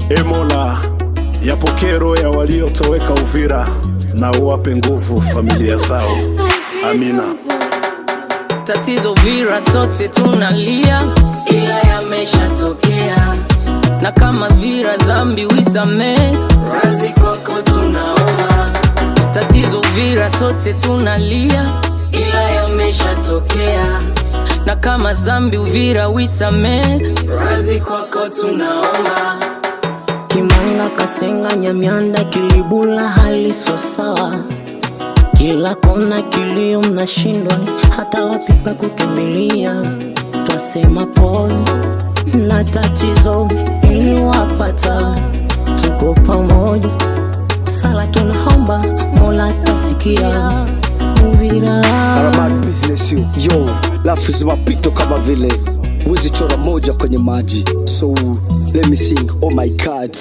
Mola, yapokero ya waliotoweka Uvira na uwape nguvu familia zao. Amina. Tatizo Uvira sote tunalia, ila yameshatokea. Na kama Uvira zambi wisame, razi kwako tunaomba. Tatizo Uvira sote tunalia, ila yameshatokea. Na kama zambi Uvira wisame, razi kwako tunaomba. Kimanga, Kasenga, Nyamianda, Kilibula hali so sawa. Kila kona kilio mnashindwa, hata wapi pa kukimbilia. Twasema pole na tatizo iliwapata, tuko pamoja, sala tunaomba Mola tasikia. Uvira Aramat business yo, lafu zimapito kama vile wezi chora moja kwenye maji. So let me sing, oh my God.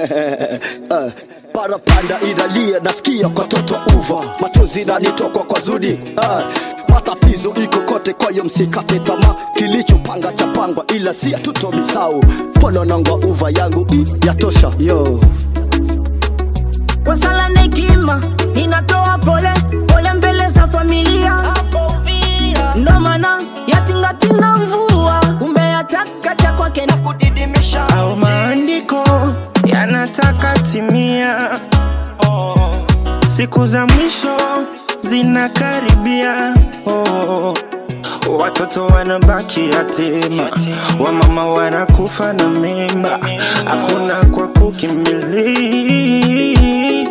Parapanda inalia, nasikia kwa toto uva, machozi inanitoka kwa zudi. Matatizo iko kote, kwa hiyo msikate tamaa. Kilichopanga chapangwa, ila si hatutomisau. Polo nangwa uva yangu yatosha yo. Kwa sala nekima, ninatoa pole, pole mbele za familia. Ndo maana yatingatinga mvua, kumbe yataka cha kwake na kudidimisha. Au maandiko yanataka timia, siku za mwisho zinakaribia. Watoto wanabaki yatima, wamama wanakufa na mimba, hakuna kwa kukimbilia.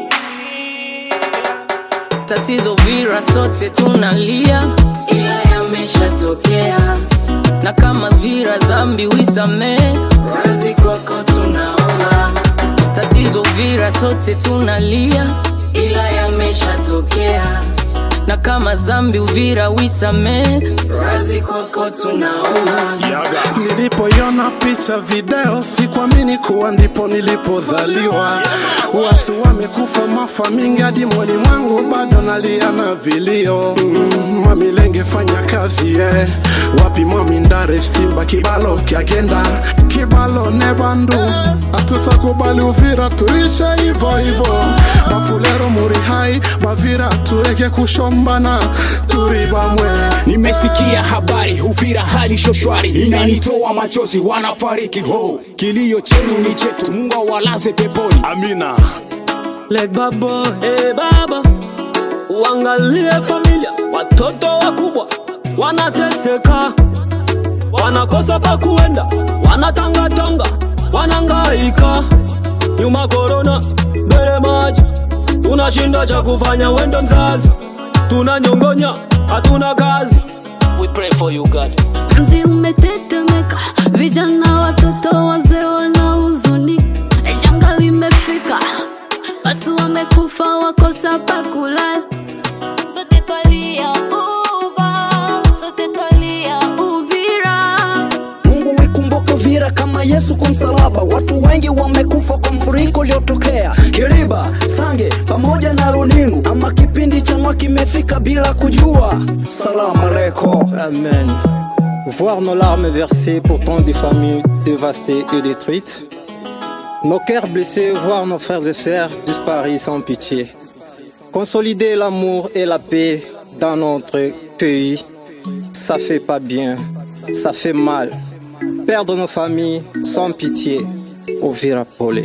Tatizo Uvira sote tunalia, ila yameshatokea. Na kama Uvira zambi wisame, razi kwako tunaomba. Tatizo Uvira sote tunalia, ila yameshatokea. Na kama zambi Uvira wisame, razi kwako tunaomba. Nilipoiona picha video, sikuamini kuwa ndipo nilipozaliwa. Watu wamekufa mafa mingi, hadi mwani mwangu bado nalia na vilio. Mami lenge fanya kazi wapi mwami Ndare Simba Kibalo kiagenda, Kibalo nebandu. Hatutakubali Uvira tuishe hivyo hivyo. Bafulero muri hai, Bavira tureke kushombana, turibamwe. Nimesikia habari Uvira hali shoshwari, inanitoa machozi wanafariki ho. Kilio chenu ni chetu, Mungu walaze peponi. Amina. Leg babo, baba, uangalie familia, watoto wakubwa wanateseka, wanakosa pa kuenda, wanatangatanga, wanangaika. Nyuma corona, mbele maji, tunashinda cha kufanya wendo mzazi. Tunanyongonya, hatuna kazi. We pray for you God. Mji umetetemeka, vijana watoto wazee wana huzuni. Janga limefika, watu wamekufa wakosa pa kulala. Sote twalia sote twalia Uvira. Mungu wikumbuka Uvira kama Yesu kwa msalaba. Watu wengi wamekufa kwa mfuriko uliotokea Kiriba, Sange pamoja na Runingu. Ama kipindi cha mwaka kimefika bila kujua. Salam alaikum. Amen. Voir nos larmes versées, pourtant des familles dévastées et détruites. Nos cœurs blessés, voir nos frères et sœurs disparus sans pitié. Consolider l'amour et la paix dans notre pays, ça fait pas bien, ça fait mal. Perdre nos familles sans pitié, Uvira pole.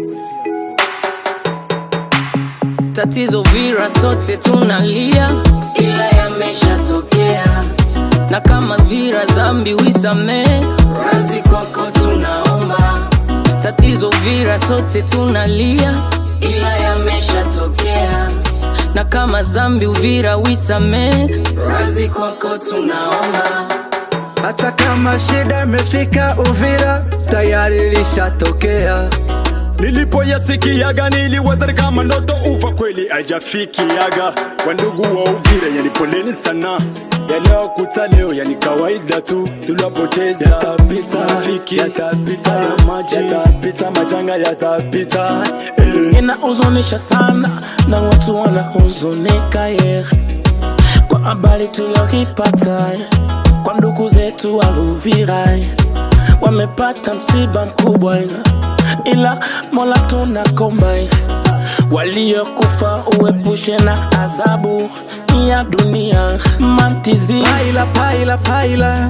Tatizo Uvira sote tunalia, ila yameshatokea. Na kama Uvira zambi wisame, razi kwako tunaomba. Tatizo Uvira sote tunalia, ila yameshatokea. Na kama zambi Uvira wisame, razi kwako tunaomba. Hata kama shida imefika Uvira, tayari lishatokea. Nilipoyasikiaga niliwaza kama ndoto, ufa kweli hajafikiaga. Wandugu wa Uvira yani poleni sana, yaleo kuta leo yani kawaida tu. Tunapoteza yatapita, rafiki yatapita, ya maji yatapita, majanga yatapita. Inahuzunisha sana na watu wanahuzunika kwa habari tuliyopata kwa ndugu zetu wa Uvira. Wamepata msiba mkubwa, ila Mola tunakomba waliokufa uepushe na adhabu ya dunia. Mantizi paila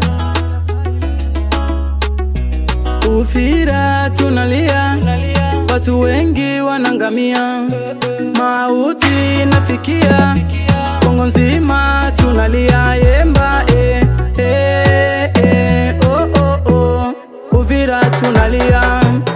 Uvira tunalia, watu wengi wanangamia, mauti nafikia, Kongo nzima tunalia. Yemba oh Uvira tunalia.